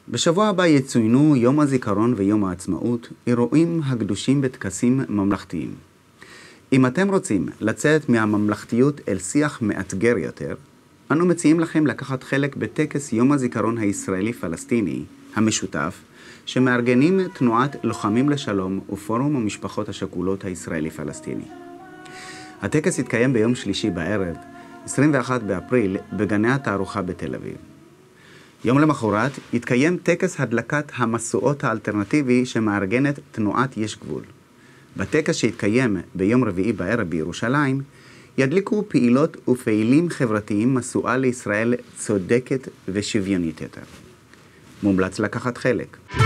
בשבוע הבא יצוינו יום הזיכרון ויום העצמאות, אירועים הקדושים בטקסים ממלכתיים. אם אתם רוצים לצאת מהממלכתיות אל שיח מאתגר יותר, אנו מציעים לכם לקחת חלק בטקס יום הזיכרון הישראלי-פלסטיני המשותף, שמארגנים תנועת לוחמים לשלום ופורום המשפחות השכולות הישראלי-פלסטיני. הטקס יתקיים ביום שלישי בערב, 21 באפריל, בגני התערוכה בתל אביב. יום למחרת יתקיים טקס הדלקת המשואות האלטרנטיבי שמארגנת תנועת יש גבול. בטקס שיתקיים ביום רביעי בערב בירושלים, ידליקו פעילות ופעילים חברתיים משואה לישראל צודקת ושוויונית יותר. מומלץ לקחת חלק.